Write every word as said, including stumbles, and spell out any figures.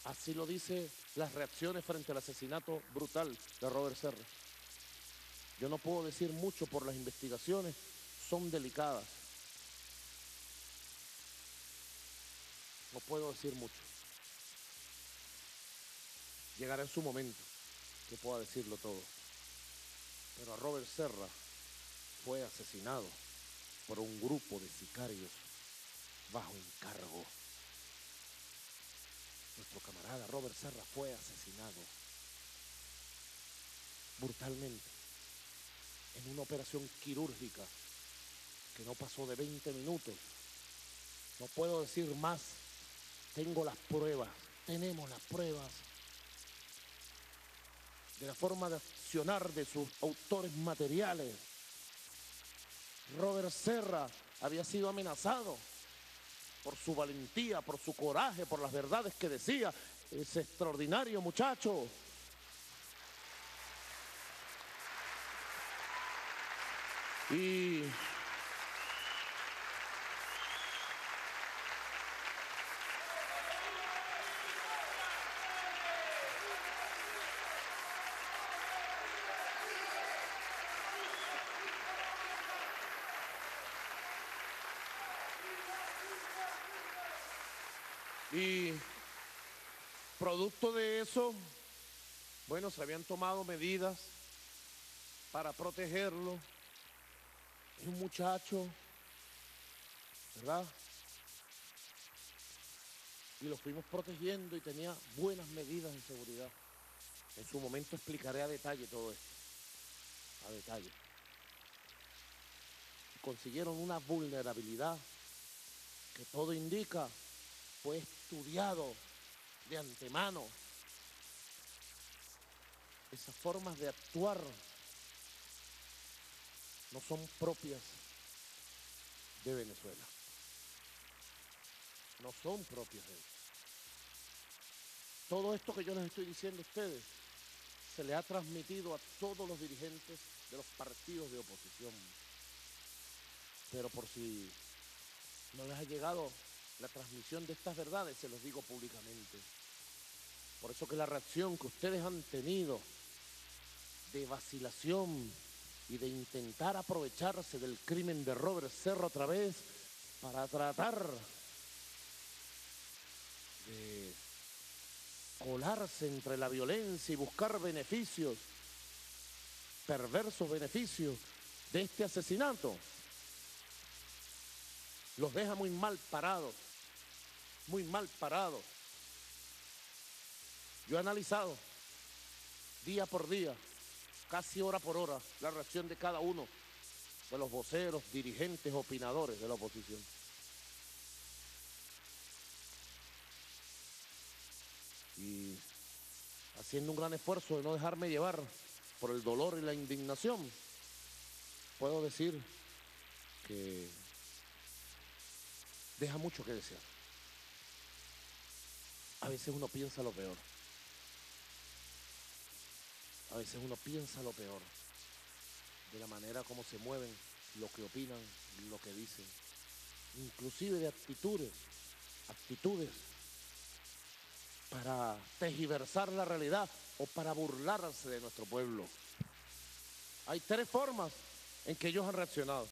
Así lo dice las reacciones frente al asesinato brutal de Robert Serra. Yo no puedo decir mucho por las investigaciones, son delicadas. No puedo decir mucho. Llegará en su momento que pueda decirlo todo. Pero a Robert Serra fue asesinado por un grupo de sicarios bajo encargo. Nuestro camarada Robert Serra fue asesinado brutalmente en una operación quirúrgica que no pasó de veinte minutos. No puedo decir más. Tengo las pruebas, tenemos las pruebas de la forma de accionar de sus autores materiales. Robert Serra había sido amenazado por su valentía, por su coraje, por las verdades que decía. Es extraordinario, muchacho. Y Y producto de eso, bueno, se habían tomado medidas para protegerlo. Es un muchacho, ¿verdad? Y lo fuimos protegiendo y tenía buenas medidas de seguridad. En su momento explicaré a detalle todo esto, a detalle. Consiguieron una vulnerabilidad que todo indica fue estudiado de antemano. Esas formas de actuar no son propias de Venezuela. No son propias de ellos. Todo esto que yo les estoy diciendo a ustedes se le ha transmitido a todos los dirigentes de los partidos de oposición. Pero por si no les ha llegado la transmisión de estas verdades, se los digo públicamente. Por eso que la reacción que ustedes han tenido de vacilación y de intentar aprovecharse del crimen de Robert Serra otra vez para tratar de colarse entre la violencia y buscar beneficios, perversos beneficios de este asesinato, los deja muy mal parados, muy mal parados. Yo he analizado día por día, casi hora por hora, la reacción de cada uno de los voceros, dirigentes, opinadores de la oposición. Y haciendo un gran esfuerzo de no dejarme llevar por el dolor y la indignación, puedo decir que deja mucho que desear. A veces uno piensa lo peor. A veces uno piensa lo peor de la manera como se mueven, lo que opinan, lo que dicen, inclusive de actitudes, actitudes para tergiversar la realidad o para burlarse de nuestro pueblo. Hay tres formas en que ellos han reaccionado.